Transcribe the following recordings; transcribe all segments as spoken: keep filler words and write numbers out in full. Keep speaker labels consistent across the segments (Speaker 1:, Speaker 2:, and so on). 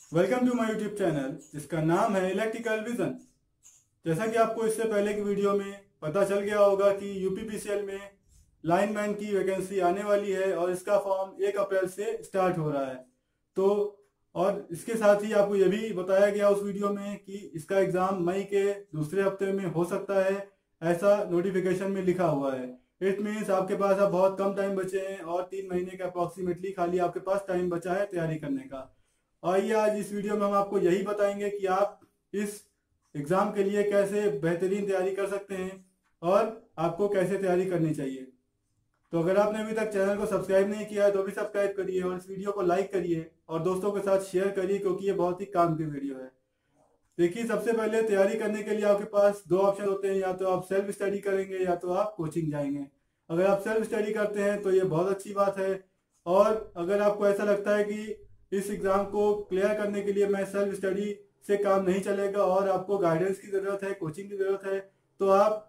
Speaker 1: Welcome to my YouTube channel जिसका नाम है इलेक्ट्रिकल विजन। जैसा कि आपको इससे पहले की वीडियो में पता चल गया होगा कि यूपीपीसीएल में लाइनमैन की वैकेंसी आने वाली है और इसका फॉर्म एक अप्रैल से स्टार्ट हो रहा है। तो और इसके साथ ही आपको यह भी बताया गया उस वीडियो में कि इसका एग्ज़ाम मई के दूसरे हफ्ते में हो सकता है, ऐसा नोटिफिकेशन में लिखा हुआ है। इट मीन्स आपके पास अब बहुत कम टाइम बचे हैं और तीन महीने का अप्रॉक्सीमेटली खाली आपके पास टाइम बचा है तैयारी करने का। आइए आज इस वीडियो में हम आपको यही बताएंगे कि आप इस एग्ज़ाम के लिए कैसे बेहतरीन तैयारी कर सकते हैं और आपको कैसे तैयारी करनी चाहिए। तो अगर आपने अभी तक चैनल को सब्सक्राइब नहीं किया है तो भी सब्सक्राइब करिए और इस वीडियो को लाइक करिए और दोस्तों के साथ शेयर करिए, क्योंकि ये बहुत ही काम की वीडियो है। देखिए, सबसे पहले तैयारी करने के लिए आपके पास दो ऑप्शन होते हैं, या तो आप सेल्फ स्टडी करेंगे या तो आप कोचिंग जाएंगे। अगर आप सेल्फ स्टडी करते हैं तो ये बहुत अच्छी बात है, और अगर आपको ऐसा लगता है कि इस एग्ज़ाम को क्लियर करने के लिए मैं सेल्फ स्टडी से काम नहीं चलेगा और आपको गाइडेंस की ज़रूरत है, कोचिंग की ज़रूरत है, तो आप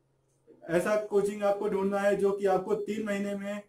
Speaker 1: ऐसा कोचिंग आपको ढूंढना है जो कि आपको तीन महीने में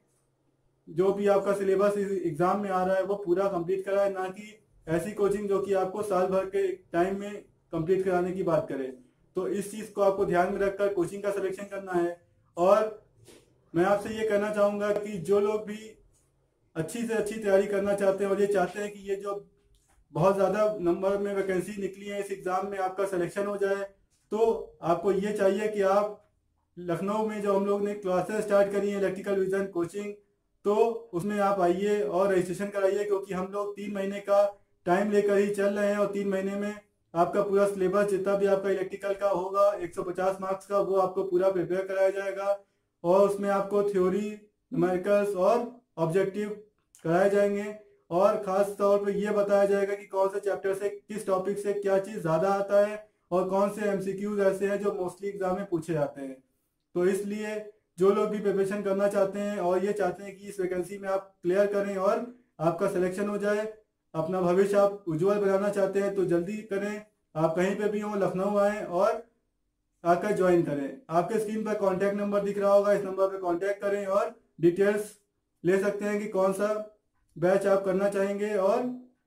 Speaker 1: जो भी आपका सिलेबस इस एग्ज़ाम में आ रहा है वो पूरा कंप्लीट कराए, ना कि ऐसी कोचिंग जो कि आपको साल भर के टाइम में कंप्लीट कराने की बात करे। तो इस चीज़ को आपको ध्यान में रखकर कोचिंग का सिलेक्शन करना है। और मैं आपसे ये कहना चाहूँगा कि जो लोग भी अच्छी से अच्छी तैयारी करना चाहते हैं और ये चाहते हैं कि ये जो बहुत ज़्यादा नंबर में वैकेंसी निकली है इस एग्ज़ाम में आपका सिलेक्शन हो जाए, तो आपको ये चाहिए कि आप लखनऊ में जो हम लोग ने क्लासेस स्टार्ट करी है इलेक्ट्रिकल विजन कोचिंग, तो उसमें आप आइए और रजिस्ट्रेशन कराइए, क्योंकि हम लोग तीन महीने का टाइम लेकर ही चल रहे हैं और तीन महीने में आपका पूरा सिलेबस जितना भी आपका इलेक्ट्रिकल का होगा एक सौ पचास मार्क्स का, वो आपको पूरा प्रिपेयर कराया जाएगा और उसमें आपको थ्योरी, न्यूमेरिकल्स और ऑब्जेक्टिव कराए जाएंगे। और ख़ास तौर पे ये बताया जाएगा कि कौन से चैप्टर से किस टॉपिक से क्या चीज़ ज़्यादा आता है और कौन से एमसीक्यूज ऐसे हैं जो मोस्टली एग्जाम में पूछे जाते हैं। तो इसलिए जो लोग भी प्रिपरेशन करना चाहते हैं और ये चाहते हैं कि इस वैकेंसी में आप क्लियर करें और आपका सिलेक्शन हो जाए, अपना भविष्य आप उज्जवल बनाना चाहते हैं, तो जल्दी करें। आप कहीं पे भी हों, लखनऊ आएँ और आकर ज्वाइन करें। आपके स्क्रीन पर कॉन्टैक्ट नंबर दिख रहा होगा, इस नंबर पर कॉन्टैक्ट करें और डिटेल्स ले सकते हैं कि कौन सा बैच आप करना चाहेंगे और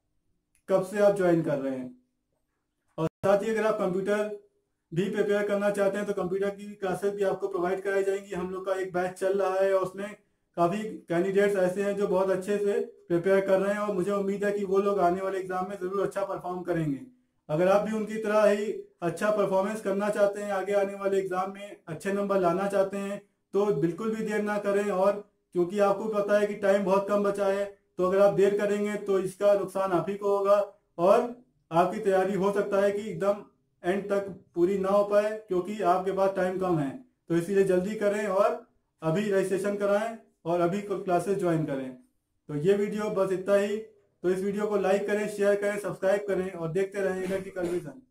Speaker 1: कब से आप ज्वाइन कर रहे हैं। और साथ ही अगर आप कंप्यूटर भी प्रिपेयर करना चाहते हैं तो कंप्यूटर की क्लासेस भी आपको प्रोवाइड कराई जाएंगी। हम लोग का एक बैच चल रहा है और उसमें काफ़ी कैंडिडेट्स ऐसे हैं जो बहुत अच्छे से प्रिपेयर कर रहे हैं और मुझे उम्मीद है कि वो लोग आने वाले एग्जाम में ज़रूर अच्छा परफॉर्म करेंगे। अगर आप भी उनकी तरह ही अच्छा परफॉर्मेंस करना चाहते हैं, आगे आने वाले एग्जाम में अच्छे नंबर लाना चाहते हैं, तो बिल्कुल भी देर ना करें। और क्योंकि आपको पता है कि टाइम बहुत कम बचा है, तो अगर आप देर करेंगे तो इसका नुकसान आप ही को होगा और आपकी तैयारी हो सकता है कि एकदम एंड तक पूरी ना हो पाए, क्योंकि आपके पास टाइम कम है। तो इसीलिए जल्दी करें और अभी रजिस्ट्रेशन कराएं और अभी क्लासेस ज्वाइन करें। तो ये वीडियो बस इतना ही। तो इस वीडियो को लाइक करें, शेयर करें, सब्सक्राइब करें और देखते रहें इलेक्ट्रिकल विजन।